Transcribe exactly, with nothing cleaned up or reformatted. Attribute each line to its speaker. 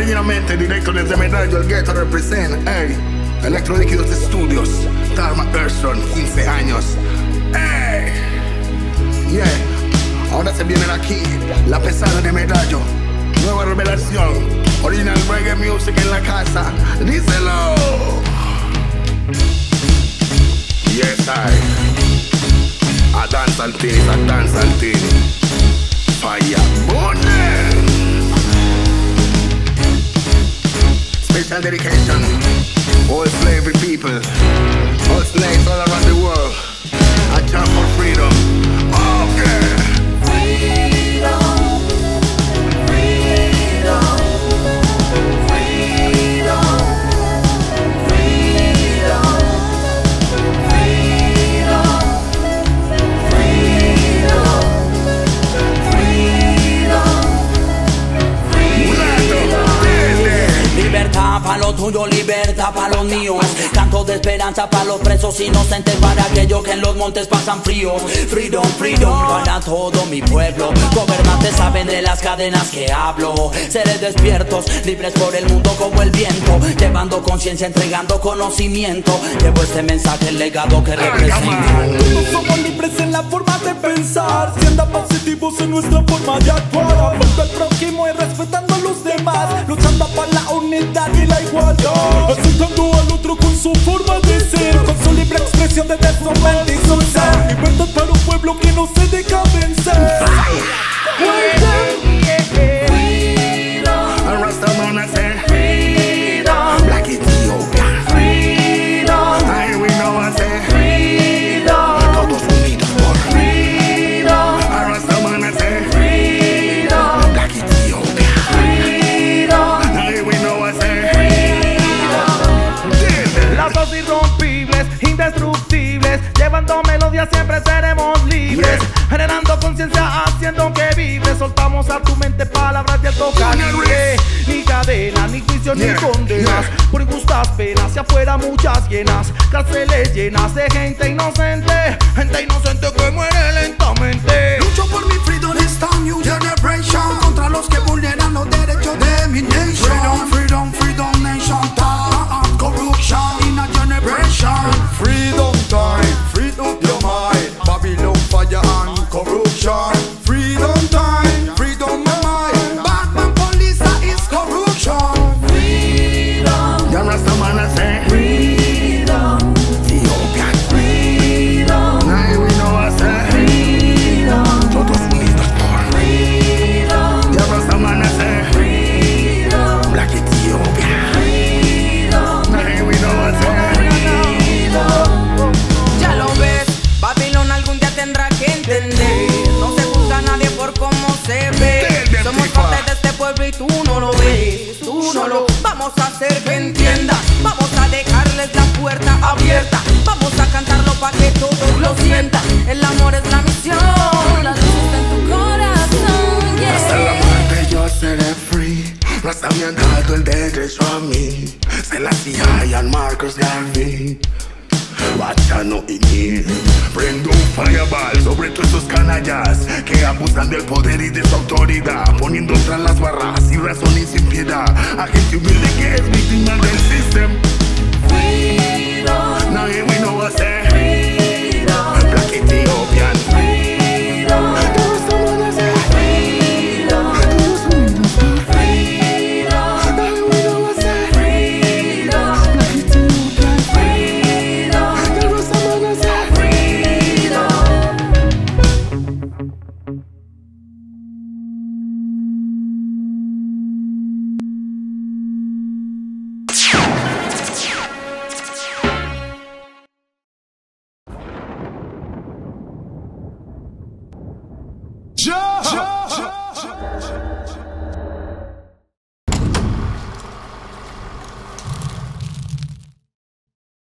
Speaker 1: Originalmente directo desde Medallo, el Ghetto representa, ey. Electrolíquidos Estudios, TARMAC Earthstrong, quince años, ey. Yeah, ahora se viene aquí, la pesada de Medallo. Nueva revelación, original reggae music en la casa. Díselo. Yes, I. A danza al tini, a danza al tini. Fire, burning. Special dedication, all slavery people, all slaves all around the world. I jump for freedom. Okay. Freedom.
Speaker 2: Libertad pa' lo tuyo, libertad pa' los míos. Canto de esperanza pa' los presos inocentes, para aquellos que en los montes pasan fríos. Freedom, freedom para todo mi pueblo. Gobernantes saben de las cadenas que hablo. Seres despiertos, libres por el mundo como el viento, llevando conciencia, entregando conocimiento. Llevo este mensaje, el legado que represento.
Speaker 3: Todos somos libres en la forma de pensar, siendo positivos en nuestra forma de actuar. Amando al prójimo y respetando a los demás, luchando por la unidad y la igualdad, aceptando al otro con su forma de ser, con su libre expresión desde su mente y su ser. Libertad para un pueblo que no se deja vencer.
Speaker 1: A Rasta man I say freedom. Black Ethiopia. Freedom. I we know I say freedom. Todos unidos por freedom. A Rasta man I say freedom. Black Ethiopia. Freedom. I we know I say freedom.
Speaker 4: Lazos irrompibles, indestructibles, llevando melodías siempre seremos libres. Yeah. Generando conciencia, haciendo que vibre. Soltamos a tu mente palabras de alto calibre. Ni cadenas, ni juicios, yeah, ni condenas, yeah. Por injustas penas y afuera muchas llenas. Cárceles llenas de gente inocente, gente inocente que muere lentamente.
Speaker 5: Lucho por mi freedom, esta new generation, contra los que vulneran los derechos de mi nation. Freedom, freedom, freedom nation, time, corruption in a generation.
Speaker 6: Freedom time, freedom your mind, Babylon fire and corruption. Freedom time, freedom my mind,
Speaker 5: Batman police is corruption.
Speaker 1: Freedom. Ya Rasta man I say freedom. Ethiopia. Freedom. Now we know I say freedom. Todos unidos por freedom. Ya Rasta man I say freedom. Black Ethiopia. Freedom. Now we know I say freedom.
Speaker 7: Ya lo ves, Babilón algún día tendrá que entender. No se juzga a nadie por cómo se ve. Somos parte de este pueblo y tú no lo ves. Tú no lo vamos a hacer que entienda. Vamos a dejarles la puerta abierta. Vamos a cantarlo para que todos lo sientan. El amor es la misión, la luz está en tu corazón, yeah.
Speaker 1: Hasta la muerte yo seré free. Rasta me han dado el derecho a mí. Se la C I A y Marcus Garvey. Bachano y mí. Prendo un fireball sobre todos esos canallas que abusan del poder y de su autoridad, poniendo tras las barras y razones sin piedad a gente humilde que es víctima del sistema.
Speaker 7: Freedom.